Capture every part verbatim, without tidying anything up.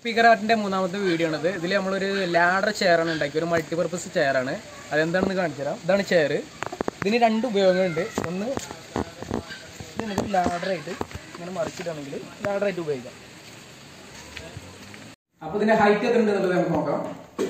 Speaker ആർട്ടിൻ്റെ മൂന്നാമത്തെ video ആണിത്. ഇതിൽ നമ്മളൊരു ലാഡർ ചെയറാണ് ഉണ്ടാക്കി, ഒരു മൾട്ടിപർപ്പസ് ചെയറാണ്. അതെന്താണെന്ന് കാണിച്ചു തരാം. ഇതാണ് ചെയർ. ഇതിന് രണ്ട് ഉപയോഗങ്ങളുണ്ട്. ഒന്ന് ഇത് നമുക്ക് ലാഡറായിട്ട് ഇങ്ങനെ മറിച്ചിട്ടാണെങ്കിൽ ലാഡറായിട്ട് ഉപയോഗിക്കാം. അപ്പോൾ ഇതിൻ്റെ ഹൈറ്റ് എത്ര ഉണ്ട് എന്നുള്ളത് നമുക്ക് നോക്കാം.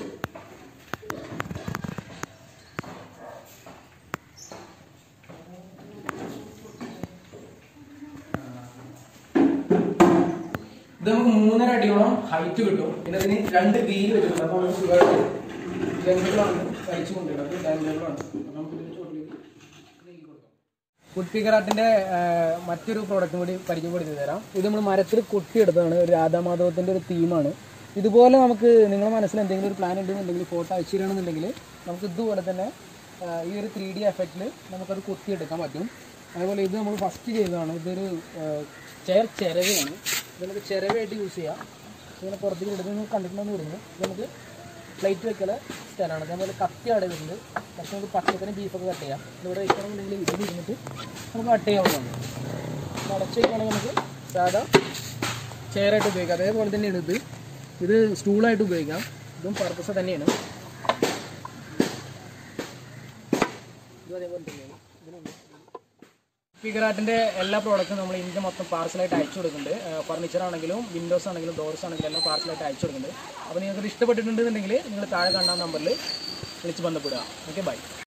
ഇത് നമുക്ക് മൂന്നര അടിയോളം ഹൈറ്റ് കിട്ടും. പിന്നെ അതിന് രണ്ട് വീല് വെച്ചിട്ടുണ്ട്. അപ്പോൾ നമുക്ക് സുഖമായിട്ട് ജനങ്ങളാണ് കഴിച്ചു കൊണ്ടുവരുന്നത്. ജനങ്ങളാണ് നമുക്ക് ഇതിന് ചോട്ടിലേക്ക് കൊടുക്കാം. വുഡ് സ്പീക്കർ ആർട്ടിന്റെ മറ്റൊരു പ്രോഡക്റ്റും കൂടി പരിചയപ്പെടുത്തി തരാം. ഇത് നമ്മൾ മരത്തിൽ കൊട്ടിയെടുത്തതാണ്. ഒരു രാധാമാധവത്തിന്റെ ഒരു തീമാണ്. ഇതുപോലെ നമുക്ക് നിങ്ങളുടെ മനസ്സിൽ എന്തെങ്കിലും ഒരു പ്ലാൻ ഉണ്ടെന്നുണ്ടെങ്കിൽ ഫോട്ടോ അയച്ചു തരണമെന്നുണ്ടെങ്കിൽ നമുക്ക് ഇതുപോലെ തന്നെ ഈ ഒരു ത്രീ ഡി എഫക്റ്റിൽ നമുക്കത് കൊത്തിയെടുക്കാൻ പറ്റും. അതുപോലെ ഇത് നമ്മൾ ഫസ്റ്റ് ചെയ്തതാണ്. ഇതൊരു ചെയർ ചിരവയാണ്. ഇത് നമുക്ക് ചിരവയായിട്ട് യൂസ് ചെയ്യാം. ഇങ്ങനെ പുറത്തേക്ക് എടുത്ത് നമുക്ക് കണ്ടിട്ടുണ്ടെന്ന് വരുന്നത് നമുക്ക് പ്ലേറ്റ് വെക്കല സ്റ്റാൻഡാണ്. അതേപോലെ കത്തി അവിടെ വരുന്നുണ്ട്. പക്ഷേ നമുക്ക് പച്ചക്കറി ബീഫൊക്കെ കട്ട് ചെയ്യാം. ഇവിടെ വയ്ക്കണമെന്നുണ്ടെങ്കിൽ ഇതിൽ ഇരുന്നിട്ട് നമുക്ക് കട്ട് ചെയ്യാവുന്നതാണ്. അടച്ച് വയ്ക്കുകയാണെങ്കിൽ നമുക്ക് സാധാ ചെയറായിട്ട് ഉപയോഗിക്കാം. അതേപോലെ തന്നെയാണ് ഇത്. ഇത് സ്റ്റൂളായിട്ട് ഉപയോഗിക്കാം. ഇതും പർപ്പസ് തന്നെയാണ്. ഇതും അതേപോലെ തന്നെയാണ്. ഇതിനുണ്ട് സ്പീക്കർ ആർട്ടിൻ്റെ എല്ലാ പ്രോഡക്റ്റും നമ്മൾ ഇന്ത്യ മൊത്തം പാർസലായിട്ട് അയച്ചു കൊടുക്കുന്നുണ്ട്. ഫർണിച്ചർ ആണെങ്കിലും വിൻഡോസ് ആണെങ്കിലും ഡോർസ് ആണെങ്കിലും എല്ലാം പാർസലായിട്ട് അയച്ചു കൊടുക്കുന്നുണ്ട്. അപ്പോൾ നിങ്ങൾക്ക് ഇഷ്ടപ്പെട്ടിട്ടുണ്ടെന്നുണ്ടെങ്കിൽ നിങ്ങൾ താഴെ കാണുന്ന നമ്പറിൽ വിളിച്ച് ബന്ധപ്പെടുക. Okay, by.